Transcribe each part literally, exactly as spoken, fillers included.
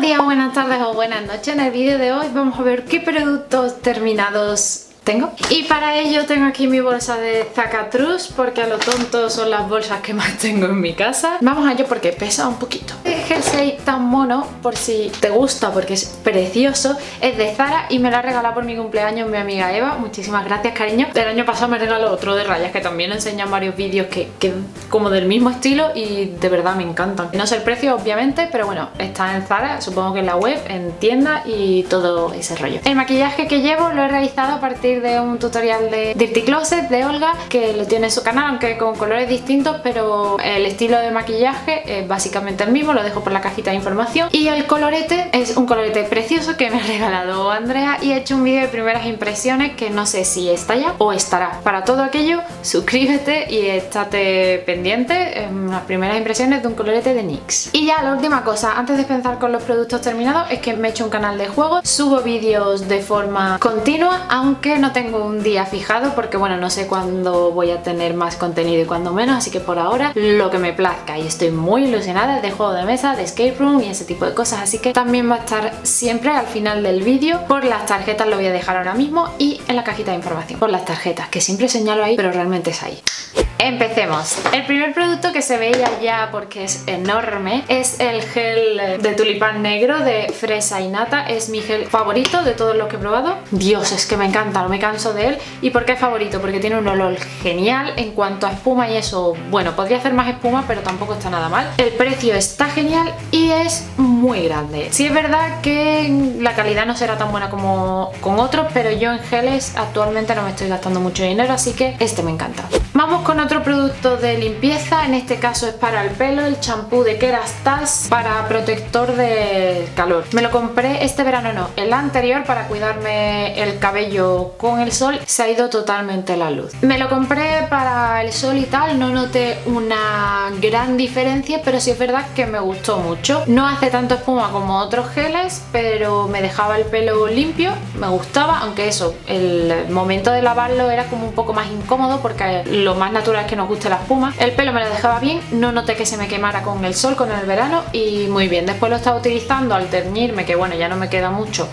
días, buenas tardes o buenas noches. En el vídeo de hoy vamos a ver qué productos terminados tengo. Y para ello tengo aquí mi bolsa de Zacatrus, porque a lo tonto son las bolsas que más tengo en mi casa. Vamos a ello porque pesa un poquito. El jersey tan mono, por si te gusta porque es precioso, es de Zara y me lo ha regalado por mi cumpleaños mi amiga Eva. Muchísimas gracias, cariño. El año pasado me regaló otro de rayas que también lo enseñan varios vídeos que, que como del mismo estilo y de verdad me encantan. No sé el precio obviamente, pero bueno, está en Zara, supongo que en la web, en tienda y todo ese rollo. El maquillaje que llevo lo he realizado a partir de un tutorial de Dirty Closet de Olga, que lo tiene en su canal, aunque con colores distintos, pero el estilo de maquillaje es básicamente el mismo, lo dejo por la cajita de información. Y el colorete es un colorete precioso que me ha regalado Andrea y he hecho un vídeo de primeras impresiones que no sé si está ya o estará. Para todo aquello, suscríbete y estate pendiente en las primeras impresiones de un colorete de NYX. Y ya la última cosa, antes de empezar con los productos terminados, es que me he hecho un canal de juegos, subo vídeos de forma continua, aunque no tengo un día fijado porque bueno, no sé cuándo voy a tener más contenido y cuándo menos, así que por ahora lo que me plazca, y estoy muy ilusionada de juego de mesa, de escape room y ese tipo de cosas, así que también va a estar siempre al final del vídeo. Por las tarjetas lo voy a dejar ahora mismo y en la cajita de información, por las tarjetas, que siempre señalo ahí, pero realmente es ahí. Empecemos. El primer producto que se veía ya porque es enorme es el gel de tulipán negro de fresa y nata. Es mi gel favorito de todos los que he probado. Dios, es que me encanta, no me canso de él. ¿Y por qué es favorito? Porque tiene un olor genial. En cuanto a espuma y eso, bueno, podría hacer más espuma, pero tampoco está nada mal. El precio está genial y es muy grande. Sí es verdad que la calidad no será tan buena como con otros, pero yo en geles actualmente no me estoy gastando mucho dinero, así que este me encanta. Vamos con otro producto de limpieza, en este caso es para el pelo, el champú de Kerastase para protector de calor. Me lo compré este verano, no, el anterior, para cuidarme el cabello con el sol. Se ha ido totalmente la luz. Me lo compré para el sol y tal, no noté una gran diferencia, pero sí es verdad que me gustó mucho. No hace tanto espuma como otros geles, pero me dejaba el pelo limpio, me gustaba, aunque eso, el momento de lavarlo era como un poco más incómodo porque lo más natural es que nos guste la espuma. El pelo me lo dejaba bien, no noté que se me quemara con el sol, con el verano, y muy bien. Después lo estaba utilizando al teñirme, que bueno, ya no me queda mucho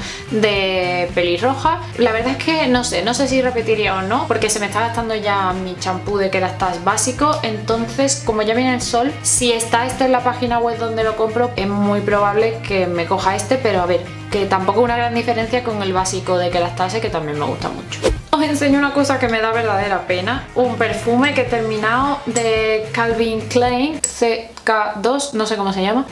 de pelirroja. La verdad es que no sé, no sé si repetiría o no, porque se me está gastando ya mi champú de Kerastase básico. Entonces, como ya viene el sol, si está este en la página web donde lo compro, es muy probable que me coja este, pero a ver, que tampoco una gran diferencia con el básico de Kerastase, que también me gusta mucho. Os enseño una cosa que me da verdadera pena, un perfume que he terminado de Calvin Klein C K dos, no sé cómo se llama.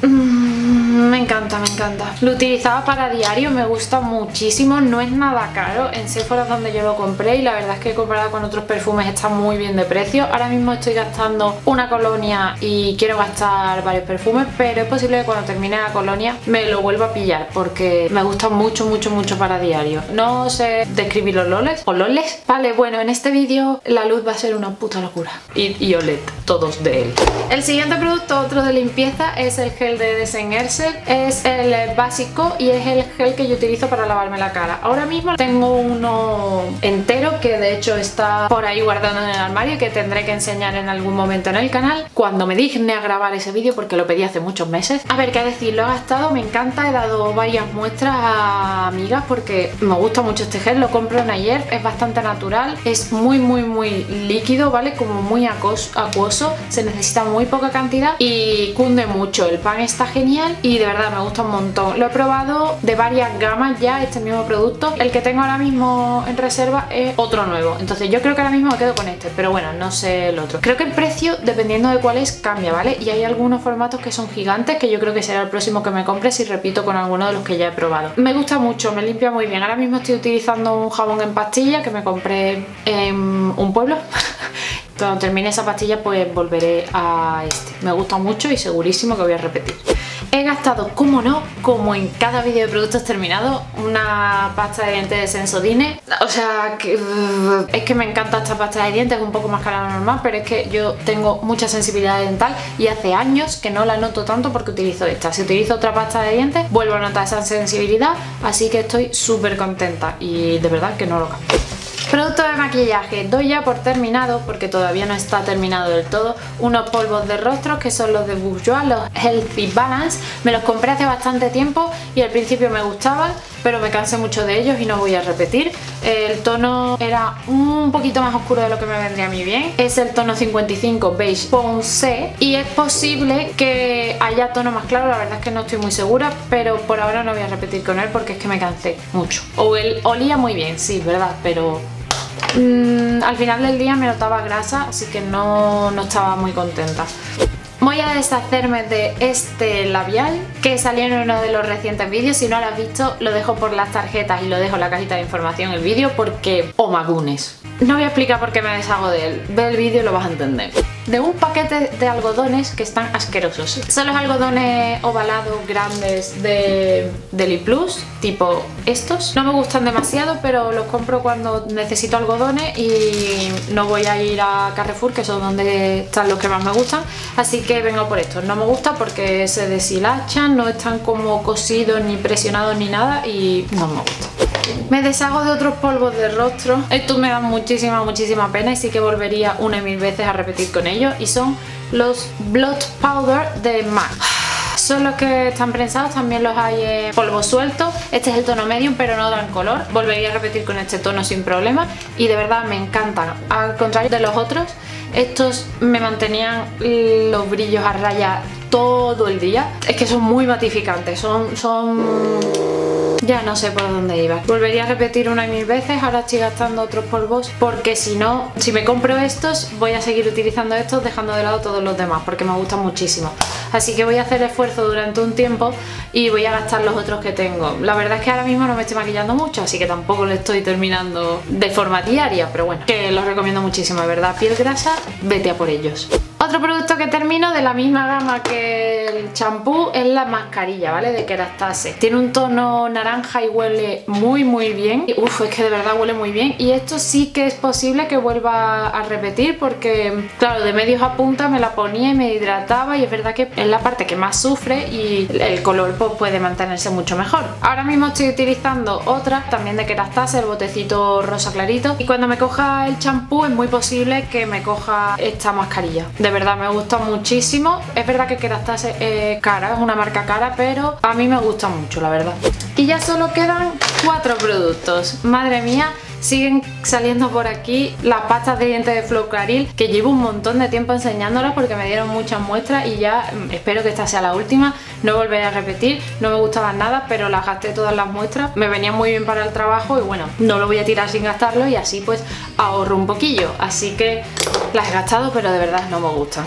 Mm, me encanta, me encanta. Lo utilizaba para diario, me gusta muchísimo, no es nada caro, en Sephora es donde yo lo compré y la verdad es que comparado con otros perfumes está muy bien de precio. Ahora mismo estoy gastando una colonia y quiero gastar varios perfumes, pero es posible que cuando termine la colonia me lo vuelva a pillar porque me gusta mucho, mucho, mucho para diario. No sé describir los olores, olores. Vale, bueno, en este vídeo la luz va a ser una puta locura. Y, y O L E D, todos de él. El siguiente producto, otro de limpieza, es el gel de Desengersen. Es el básico y es el gel que yo utilizo para lavarme la cara. Ahora mismo tengo uno entero que de hecho está por ahí guardado en el armario, que tendré que enseñar en algún momento en el canal cuando me digne a grabar ese vídeo, porque lo pedí hace muchos meses. A ver, qué decir, lo he gastado, me encanta, he dado varias muestras a amigas porque me gusta mucho este gel. Lo compro en ayer, es bastante natural, es muy muy muy líquido, ¿vale? Como muy acuoso, se necesita muy poca cantidad y cunde mucho. El pan está genial y de verdad me gusta un montón. Lo he probado de varias gamas ya, este mismo producto. El que tengo ahora mismo en reserva es otro nuevo, entonces yo creo que ahora mismo me quedo con este, pero bueno, no sé el otro. Creo que el precio, dependiendo de cuál es, cambia, ¿vale? Y hay algunos formatos que son gigantes, que yo creo que será el próximo que me compre si repito con alguno de los que ya he probado. Me gusta mucho, me limpia muy bien. Ahora mismo estoy utilizando un jabón en pastilla que me compré en un pueblo. Cuando termine esa pastilla pues volveré a este. Me gusta mucho y segurísimo que voy a repetir. He gastado, como no, como en cada vídeo de productos terminados, una pasta de dientes de Sensodyne. O sea, que, uh, es que me encanta esta pasta de dientes, es un poco más cara de lo normal, pero es que yo tengo mucha sensibilidad dental y hace años que no la noto tanto porque utilizo esta. Si utilizo otra pasta de dientes, vuelvo a notar esa sensibilidad, así que estoy súper contenta y de verdad que no lo cambio. Producto de maquillaje, doy ya por terminado, porque todavía no está terminado del todo, unos polvos de rostro que son los de Bourjois, los Healthy Balance. Me los compré hace bastante tiempo y al principio me gustaban, pero me cansé mucho de ellos y no voy a repetir. El tono era un poquito más oscuro de lo que me vendría a mí bien. Es el tono cincuenta y cinco Beige Foncé y es posible que haya tono más claro, la verdad es que no estoy muy segura, pero por ahora no voy a repetir con él porque es que me cansé mucho. O él olía muy bien, sí, verdad, pero mmm, al final del día me notaba grasa, así que no, no estaba muy contenta. Voy a deshacerme de este labial que salió en uno de los recientes vídeos. Si no lo has visto, lo dejo por las tarjetas y lo dejo en la cajita de información el vídeo porque... ¡oh, magunes! No voy a explicar por qué me deshago de él. Ve el vídeo y lo vas a entender. De un paquete de algodones que están asquerosos. Son los algodones ovalados grandes de, de Liplus, tipo estos. No me gustan demasiado, pero los compro cuando necesito algodones y no voy a ir a Carrefour, que son donde están los que más me gustan. Así que vengo por estos. No me gusta porque se deshilachan, no están como cosidos ni presionados ni nada y no me gusta. Me deshago de otros polvos de rostro. Estos me dan muchísima, muchísima pena y sí que volvería una y mil veces a repetir con ellos. Y son los Blot Powder de MAC. Son los que están prensados, también los hay en polvo suelto. Este es el tono medium, pero no dan color. Volvería a repetir con este tono sin problema. Y de verdad me encantan. Al contrario de los otros, estos me mantenían los brillos a raya todo el día. Es que son muy matificantes, son... son... ya no sé por dónde iba. Volvería a repetir una y mil veces. Ahora estoy gastando otros polvos porque si no, si me compro estos, voy a seguir utilizando estos dejando de lado todos los demás porque me gustan muchísimo. Así que voy a hacer esfuerzo durante un tiempo y voy a gastar los otros que tengo. La verdad es que ahora mismo no me estoy maquillando mucho, así que tampoco lo estoy terminando de forma diaria, pero bueno, que los recomiendo muchísimo, de verdad. Piel grasa, vete a por ellos. Otro producto que termino de la misma gama que el champú es la mascarilla, ¿vale? De Kerastase. Tiene un tono naranja y huele muy muy bien. Uf, es que de verdad huele muy bien. Y esto sí que es posible que vuelva a repetir porque, claro, de medios a punta me la ponía y me hidrataba y es verdad que es la parte que más sufre y el color pues, puede mantenerse mucho mejor. Ahora mismo estoy utilizando otra, también de Kerastase, el botecito rosa clarito. Y cuando me coja el champú es muy posible que me coja esta mascarilla. De verdad me gusta muchísimo. Es verdad que Kerastase es cara, es una marca cara, pero a mí me gusta mucho, la verdad. Y ya solo quedan cuatro productos. Madre mía, siguen saliendo por aquí las pastas de dientes de Flocaril, que llevo un montón de tiempo enseñándolas porque me dieron muchas muestras y ya espero que esta sea la última. No volveré a repetir, no me gustaban nada, pero las gasté todas las muestras. Me venían muy bien para el trabajo y bueno, no lo voy a tirar sin gastarlo y así pues ahorro un poquillo. Así que las he gastado, pero de verdad no me gustan.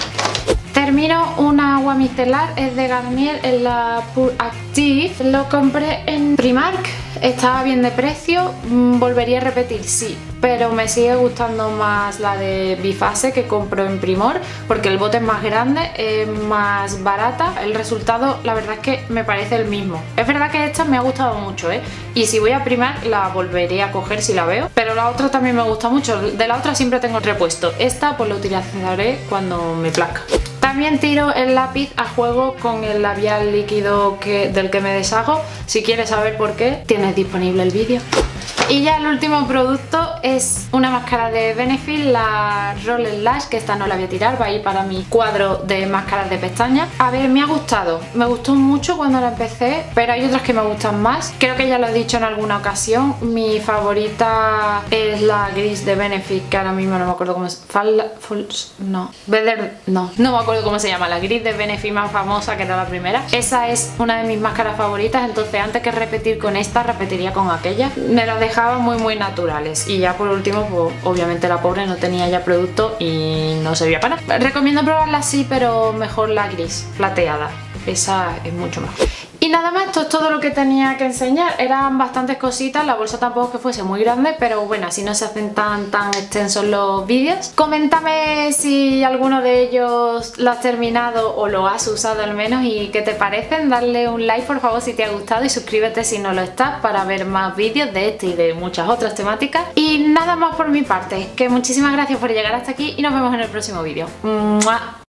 Termino un agua micelar, es de Garnier, en la Pure Active. Lo compré en Primark, estaba bien de precio, volvería a repetir, sí, pero me sigue gustando más la de Bifase que compro en Primor porque el bote es más grande, es más barata. El resultado la verdad es que me parece el mismo. Es verdad que esta me ha gustado mucho, ¿eh? Y si voy a Primark la volveré a coger si la veo, pero la otra también me gusta mucho. De la otra siempre tengo repuesto, esta pues lo utilizaré cuando me plazca. También tiro el lápiz a juego con el labial líquido que, del que me deshago. Si quieres saber por qué, tienes disponible el vídeo. Y ya el último producto es una máscara de Benefit, la Roller Lash, que esta no la voy a tirar, va a ir para mi cuadro de máscaras de pestañas. A ver, me ha gustado, me gustó mucho cuando la empecé, pero hay otras que me gustan más. Creo que ya lo he dicho en alguna ocasión, mi favorita es la gris de Benefit, que ahora mismo no me acuerdo cómo es. Fall, Falls, no, Better, no, no me acuerdo cómo se llama, la gris de Benefit más famosa, que era la primera. Esa es una de mis máscaras favoritas, entonces antes que repetir con esta, repetiría con aquella. Me la dejaba muy muy naturales y ya por último pues obviamente la pobre no tenía ya producto y no servía para nada. Recomiendo probarla así, pero mejor la gris plateada, esa es mucho mejor. Y nada más, esto es todo lo que tenía que enseñar. Eran bastantes cositas, la bolsa tampoco es que fuese muy grande, pero bueno, así no se hacen tan tan extensos los vídeos. Coméntame si alguno de ellos lo has terminado o lo has usado al menos y qué te parecen. Darle un like por favor si te ha gustado y suscríbete si no lo estás para ver más vídeos de este y de muchas otras temáticas. Y nada más por mi parte, que muchísimas gracias por llegar hasta aquí y nos vemos en el próximo vídeo. ¡Mua!